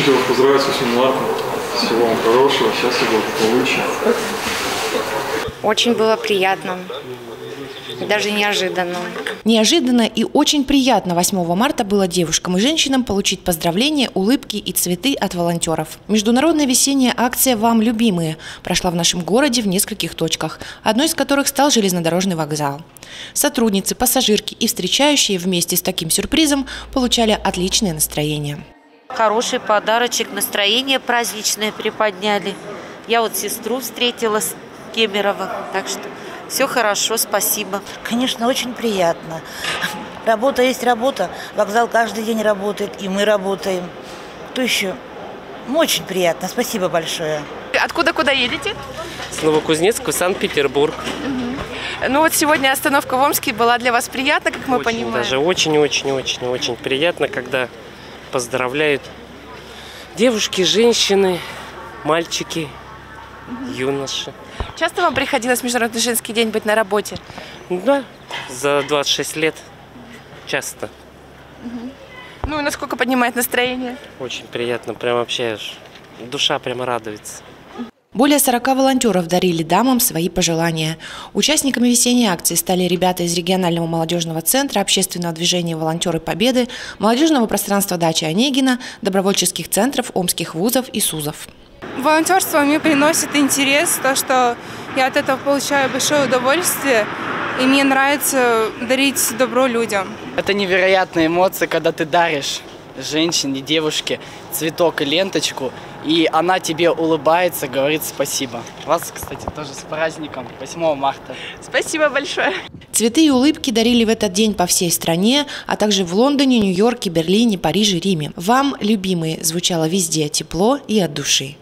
хотел поздравить с 8 марта. Всего вам хорошего, счастья, благополучия. Очень было приятно, даже неожиданно. Неожиданно и очень приятно 8 марта было девушкам и женщинам получить поздравления, улыбки и цветы от волонтеров. Международная весенняя акция «Вам, любимые» прошла в нашем городе в нескольких точках, одной из которых стал железнодорожный вокзал. Сотрудницы, пассажирки и встречающие вместе с таким сюрпризом получали отличное настроение. Хороший подарочек, настроение праздничное приподняли. Я вот сестру встретила с Кемерово, так что все хорошо, спасибо. Конечно, очень приятно. Работа есть работа, вокзал каждый день работает, и мы работаем. Кто еще? Очень приятно, спасибо большое. Откуда куда едете? С Новокузнецка в Санкт-Петербург. Ну вот сегодня остановка в Омске была для вас приятна, как мы понимаем? Даже очень приятно, когда поздравляют девушки, женщины, мальчики, юноши. Часто вам приходилось в Международный женский день быть на работе? Да, за 26 лет часто. Ну и насколько поднимает настроение? Очень приятно, прям вообще душа прямо радуется. Более 40 волонтеров дарили дамам свои пожелания. Участниками весенней акции стали ребята из регионального молодежного центра, общественного движения «Волонтеры Победы», молодежного пространства «Дача Онегина», добровольческих центров омских вузов и СУЗов. Волонтерство мне приносит интерес, то, что я от этого получаю большое удовольствие, и мне нравится дарить добро людям. Это невероятные эмоции, когда ты даришь женщине, девушке цветок и ленточку, и она тебе улыбается, говорит спасибо. Вас, кстати, тоже с праздником 8 марта. Спасибо большое. Цветы и улыбки дарили в этот день по всей стране, а также в Лондоне, Нью-Йорке, Берлине, Париже, Риме. «Вам, любимые» звучало везде тепло и от души.